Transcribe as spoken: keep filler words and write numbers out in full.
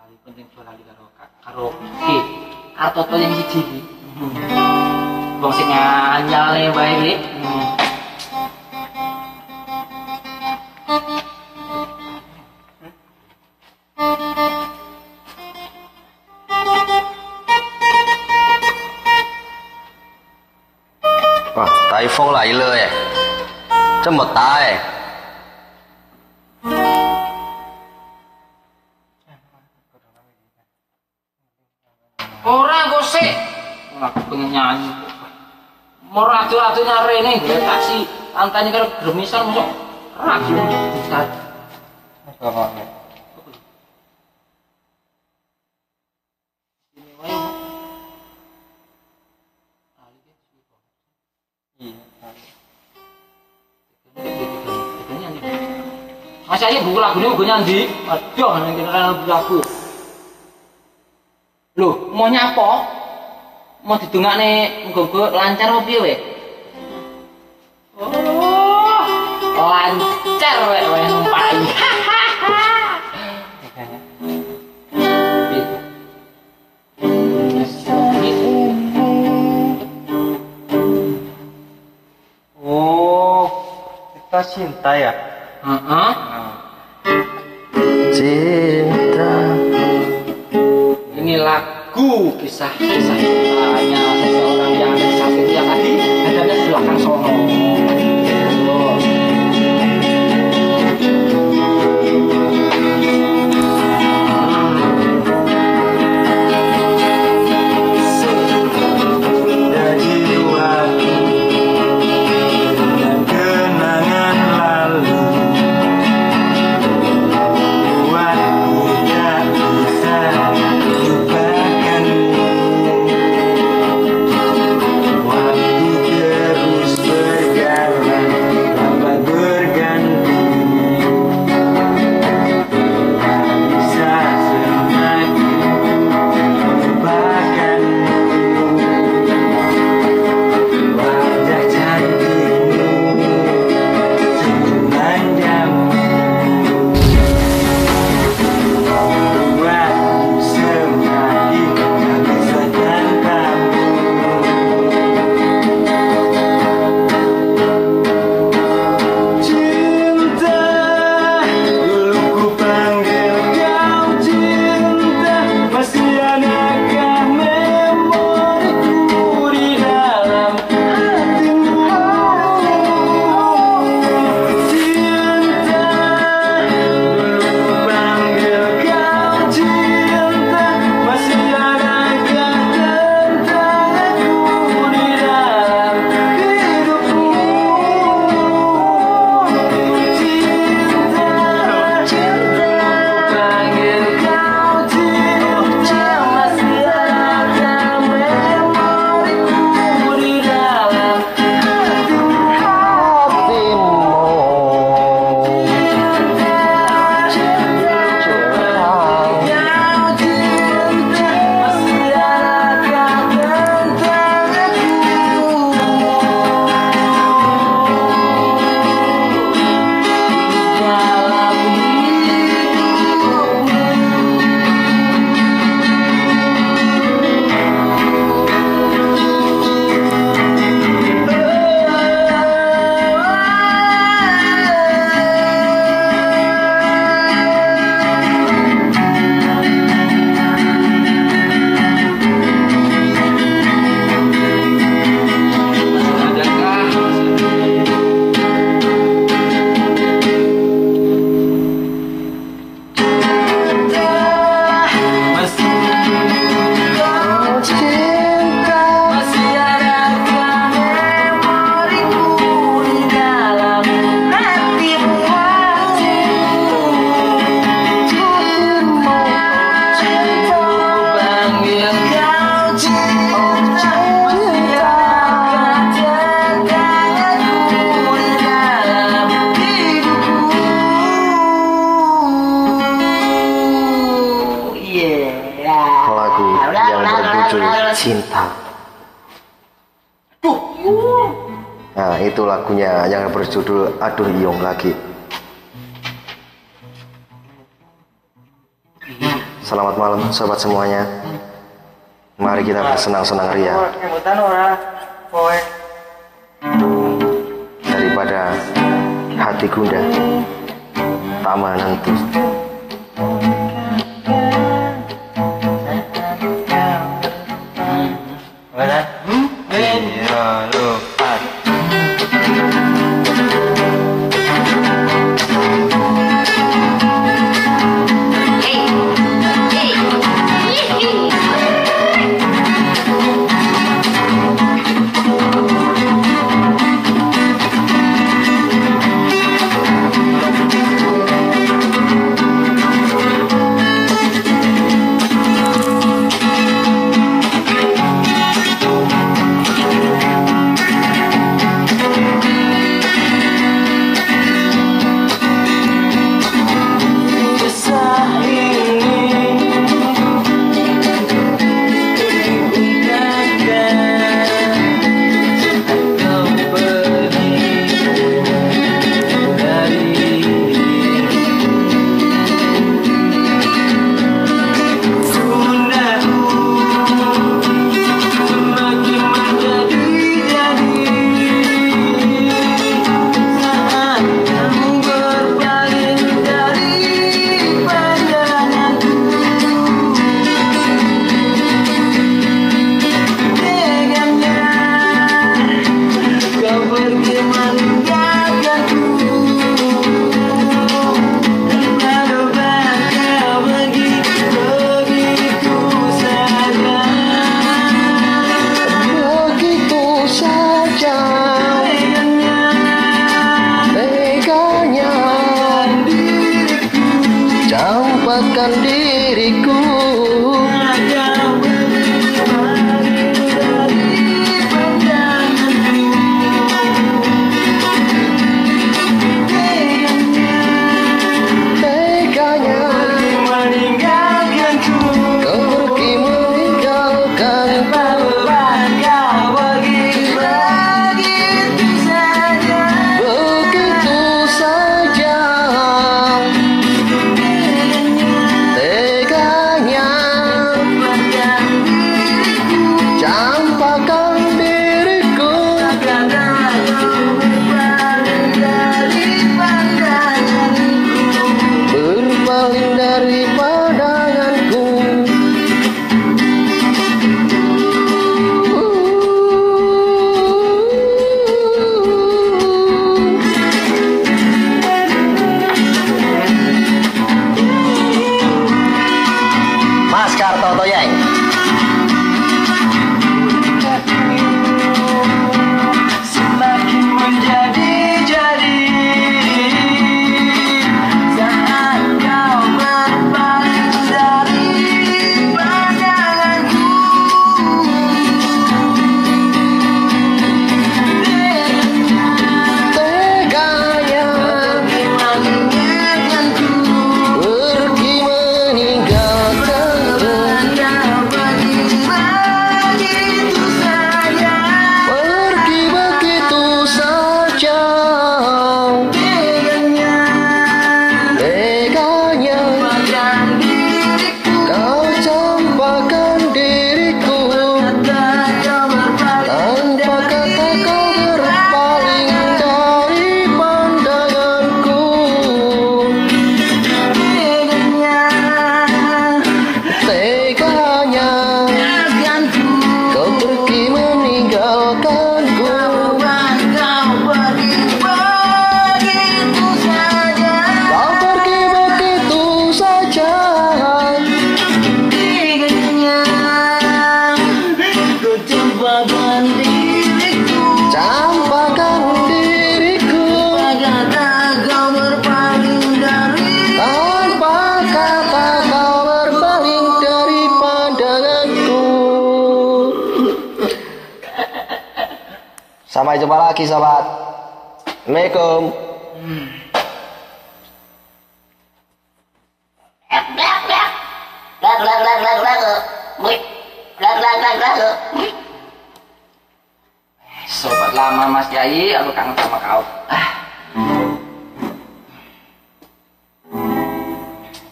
Lali penting lali karo karo iki. Karo toto yang siji iki. Wong sing anyale wae iki. Wah, typhoon 嚟了耶，这么大哎！ Ora kok sik. Aku pengen nyanyi. Moro adu-adunya rene gue taksi antane karo gremisan mosok ragu besar. Bapak. Ini wae. Ali ki suwi. Iya, ali. Mas ayo buku lagune nggo nyandi. Aduh, nang kene lagu. Loh, mau nyapa? Mau didongakne muga-muga lancar opo piye we? Oh, lancar we we numpai. Oh, kita cinta ya? Heeh. Cinta. Ini lagu kisah-kisah cintanya seseorang yang ada di samping dia tadi dan ada di belakang sono. Cinta. Duh, yuk. Nah, itu lagunya yang berjudul Aduh Iyong lagi. Selamat malam sobat semuanya. Mari kita bersenang-senang ria. Daripada hati gundah tak menentu. Iya, lu. Campakkan diriku. Teganya kau pergi meninggalkan begitu saja. Campakkan diriku, berpaling dari pandanganku. Mas Karto Toyeng. Campakkan diriku, tanpa kata kau berpaling dari pandanganku. Sampai jumpa lagi sobat. Assalamualaikum. Sobat lama Mas Yai, aku kangen sama kau. Ah.